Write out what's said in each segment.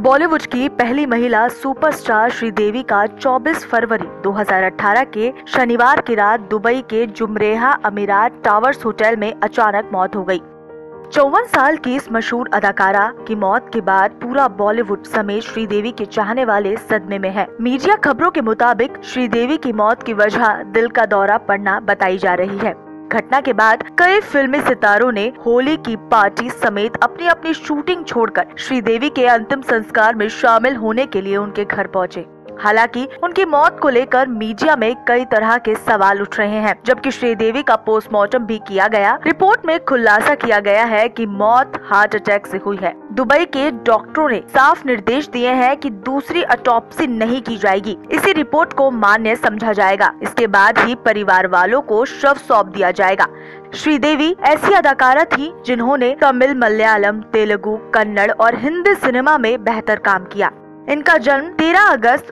बॉलीवुड की पहली महिला सुपरस्टार श्रीदेवी का 24 फरवरी 2018 के शनिवार की रात दुबई के जुमरेहा अमीरात टावर्स होटल में अचानक मौत हो गई। 54 साल की इस मशहूर अदाकारा की मौत के बाद पूरा बॉलीवुड समेत श्रीदेवी के चाहने वाले सदमे में है। मीडिया खबरों के मुताबिक श्रीदेवी की मौत की वजह दिल का दौरा पड़ना बताई जा रही है। घटना के बाद कई फिल्मी सितारों ने होली की पार्टी समेत अपनी अपनी शूटिंग छोड़कर श्रीदेवी के अंतिम संस्कार में शामिल होने के लिए उनके घर पहुंचे। हालांकि उनकी मौत को लेकर मीडिया में कई तरह के सवाल उठ रहे हैं। जबकि श्रीदेवी का पोस्टमार्टम भी किया गया। रिपोर्ट में खुलासा किया गया है कि मौत हार्ट अटैक से हुई है। दुबई के डॉक्टरों ने साफ निर्देश दिए हैं कि दूसरी ऑटोप्सी नहीं की जाएगी। इसी रिपोर्ट को मान्य समझा जाएगा। इसके बाद ही परिवार वालों को शव सौंप दिया जाएगा। श्रीदेवी ऐसी अदाकारा थी जिन्होंने तमिल, मलयालम, तेलुगु, कन्नड़ और हिंदी सिनेमा में बेहतर काम किया। इनका जन्म 13 अगस्त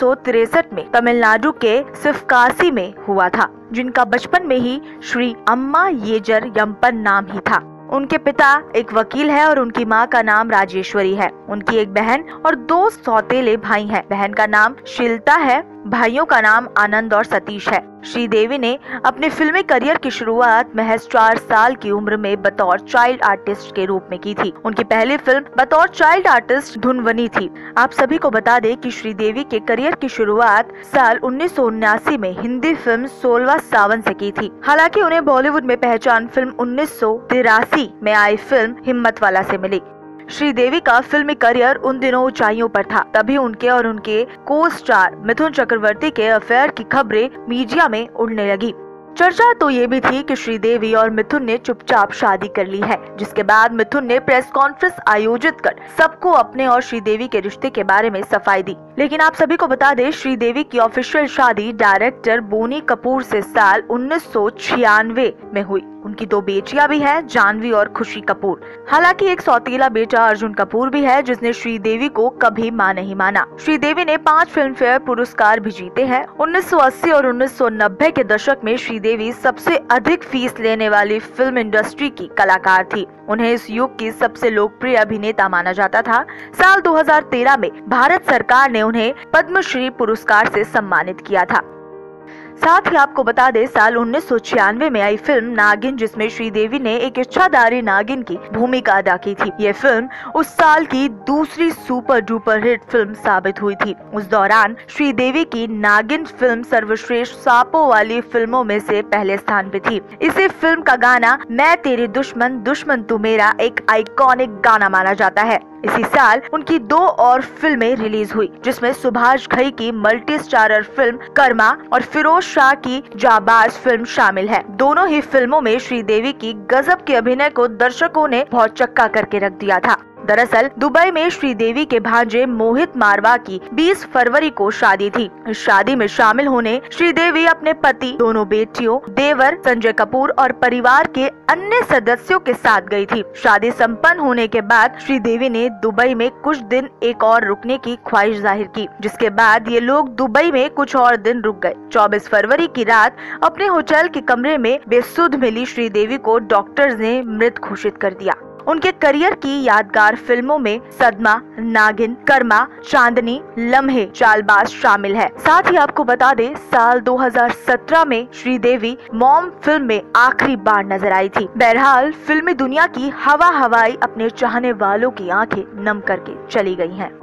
1963 में तमिलनाडु के शिवकाशी में हुआ था, जिनका बचपन में ही श्री अम्मा येजर यम्पन नाम ही था। उनके पिता एक वकील है और उनकी मां का नाम राजेश्वरी है। उनकी एक बहन और 2 सौतेले भाई हैं। बहन का नाम शीलता है, भाइयों का नाम आनंद और सतीश है। श्रीदेवी ने अपने फिल्मी करियर की शुरुआत महज 4 साल की उम्र में बतौर चाइल्ड आर्टिस्ट के रूप में की थी। उनकी पहली फिल्म बतौर चाइल्ड आर्टिस्ट धुनवनी थी। आप सभी को बता दें कि श्रीदेवी के करियर की शुरुआत साल 1979 में हिंदी फिल्म 16वां सावन से की थी। हालांकि उन्हें बॉलीवुड में पहचान फिल्म 1983 में आई फिल्म हिम्मत वाला से मिली। श्रीदेवी का फिल्मी करियर उन दिनों ऊंचाइयों पर था। तभी उनके और उनके को स्टार मिथुन चक्रवर्ती के अफेयर की खबरें मीडिया में उड़ने लगी। चर्चा तो ये भी थी कि श्रीदेवी और मिथुन ने चुपचाप शादी कर ली है, जिसके बाद मिथुन ने प्रेस कॉन्फ्रेंस आयोजित कर सबको अपने और श्रीदेवी के रिश्ते के बारे में सफाई दी। लेकिन आप सभी को बता दें, श्रीदेवी की ऑफिशियल शादी डायरेक्टर बोनी कपूर से साल 1996 में हुई। उनकी 2 बेटियां भी हैं, जानवी और खुशी कपूर। हालांकि एक सौतेला बेटा अर्जुन कपूर भी है, जिसने श्रीदेवी को कभी मां नहीं माना। श्रीदेवी ने 5 फिल्म फेयर पुरस्कार भी जीते हैं। 1980 और 1990 के दशक में श्रीदेवी सबसे अधिक फीस लेने वाली फिल्म इंडस्ट्री की कलाकार थी। उन्हें इस युग की सबसे लोकप्रिय अभिनेता माना जाता था। साल 2013 में भारत सरकार ने उन्हें पद्मश्री पुरस्कार से सम्मानित किया था। साथ ही आपको बता दें, साल 1996 में आई फिल्म नागिन, जिसमें श्रीदेवी ने एक इच्छाधारी नागिन की भूमिका अदा की थी। ये फिल्म उस साल की दूसरी सुपर डुपर हिट फिल्म साबित हुई थी। उस दौरान श्रीदेवी की नागिन फिल्म सर्वश्रेष्ठ सांपों वाली फिल्मों में से पहले स्थान पे थी। इसी फिल्म का गाना मैं तेरे दुश्मन दुश्मन तू मेरा एक आइकॉनिक गाना माना जाता है। इसी साल उनकी 2 और फिल्में रिलीज हुई, जिसमें सुभाष घई की मल्टी स्टारर फिल्म कर्मा और फिरोज शाह की जाबाज फिल्म शामिल है। दोनों ही फिल्मों में श्रीदेवी की गजब के अभिनय को दर्शकों ने बहुत चक्का करके रख दिया था। दरअसल दुबई में श्रीदेवी के भांजे मोहित मारवा की 20 फरवरी को शादी थी। इस शादी में शामिल होने श्रीदेवी अपने पति, दोनों बेटियों, देवर संजय कपूर और परिवार के अन्य सदस्यों के साथ गई थी। शादी संपन्न होने के बाद श्रीदेवी ने दुबई में कुछ दिन एक और रुकने की ख्वाहिश जाहिर की, जिसके बाद ये लोग दुबई में कुछ और दिन रुक गए। 24 फरवरी की रात अपने होटल के कमरे में बेसुध मिली श्रीदेवी को डॉक्टर्स ने मृत घोषित कर दिया। उनके करियर की यादगार फिल्मों में सदमा, नागिन, कर्मा, चांदनी, लम्हे, चालबाज शामिल है। साथ ही आपको बता दें, साल 2017 में श्रीदेवी मॉम फिल्म में आखिरी बार नजर आई थी। बहरहाल फिल्मी दुनिया की हवा हवाई अपने चाहने वालों की आंखें नम करके चली गई हैं।